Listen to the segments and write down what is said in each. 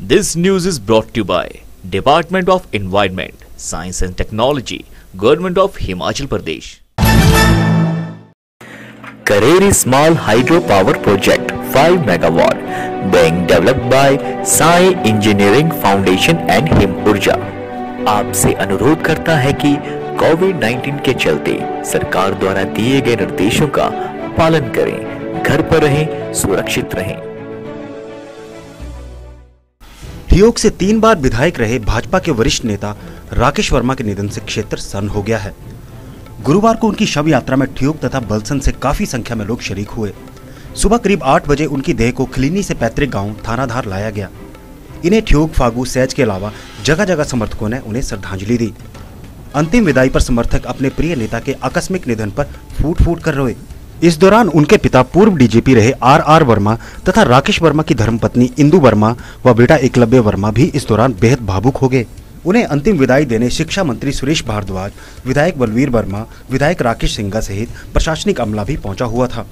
This news is brought to you by Department of Environment, Science and Technology, Government of Himachal Pradesh. Kareri Small Hydropower Project 5 megawatt being developed by Sai Engineering Foundation and Him Urja आपसे अनुरोध करता है कि कोविड-19 के चलते सरकार द्वारा दिए गए निर्देशों का पालन करें, घर पर रहें, सुरक्षित रहें। ठियोग से 3 बार विधायक रहे भाजपा के वरिष्ठ नेता राकेश वर्मा के निधन से क्षेत्र सन्न हो गया है। गुरुवार को उनकी शव यात्रा में ठियोग तथा बलसन से काफी संख्या में लोग शरीक हुए। सुबह करीब 8 बजे उनकी देह को खलीनी से पैतृक गांव थानाधार लाया गया। इन्हें ठियोग, फागू, सैज के अलावा जगह जगह समर्थकों ने उन्हें श्रद्धांजलि दी। अंतिम विदाई पर समर्थक अपने प्रिय नेता के आकस्मिक निधन पर फूट फूट कर रोए। इस दौरान उनके पिता पूर्व डीजीपी रहे आर वर्मा तथा राकेश वर्मा की धर्मपत्नी इंदु वर्मा व बेटा एकलव्य वर्मा भी इस दौरान बेहद भावुक हो गए। उन्हें अंतिम विदाई देने शिक्षा मंत्री सुरेश भारद्वाज, विधायक बलवीर वर्मा, विधायक राकेश सिंघा सहित प्रशासनिक अमला भी पहुंचा हुआ था।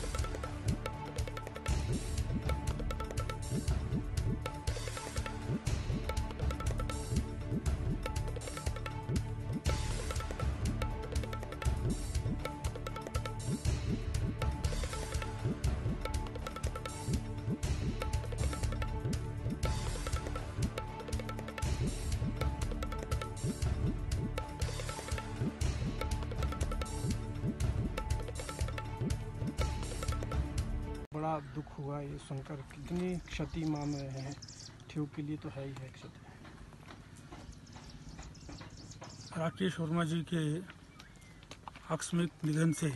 बड़ा दुख हुआ ये सुनकर, कितनी क्षति मान रहे हैं। ठियोग के लिए तो है ही है क्षति। राकेश वर्मा जी के आकस्मिक निधन से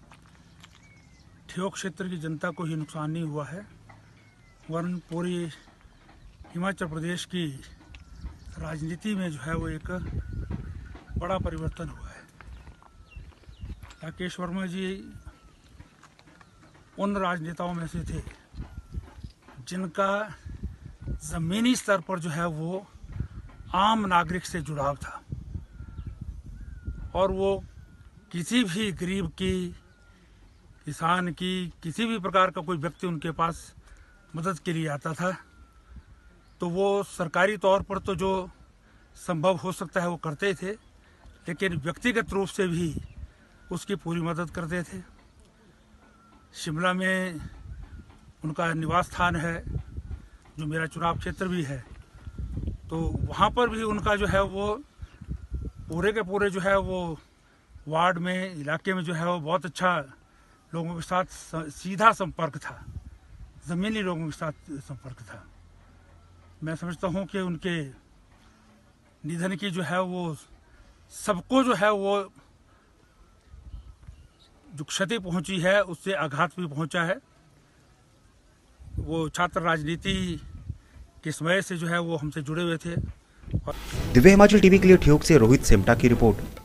ठियोग क्षेत्र की जनता को ही नुकसान नहीं हुआ है, वरन पूरी हिमाचल प्रदेश की राजनीति में जो है वो एक बड़ा परिवर्तन हुआ है। राकेश वर्मा जी उन राजनेताओं में से थे जिनका ज़मीनी स्तर पर जो है वो आम नागरिक से जुड़ाव था और वो किसी भी गरीब की, किसान की, किसी भी प्रकार का कोई व्यक्ति उनके पास मदद के लिए आता था तो वो सरकारी तौर पर तो जो संभव हो सकता है वो करते थे, लेकिन व्यक्तिगत रूप से भी उसकी पूरी मदद करते थे। शिमला में उनका निवास स्थान है, जो मेरा चुनाव क्षेत्र भी है, तो वहाँ पर भी उनका जो है वो पूरे के पूरे जो है वो वार्ड में, इलाके में जो है वो बहुत अच्छा लोगों के साथ सीधा संपर्क था, ज़मीनी लोगों के साथ संपर्क था। मैं समझता हूँ कि उनके निधन की जो है वो सबको जो है वो जो क्षति पहुंची है उससे आघात भी पहुंचा है। वो छात्र राजनीति के समय से जो है वो हमसे जुड़े हुए थे। दिव्य हिमाचल टीवी के लिए ठियोग से रोहित सेमटा की रिपोर्ट।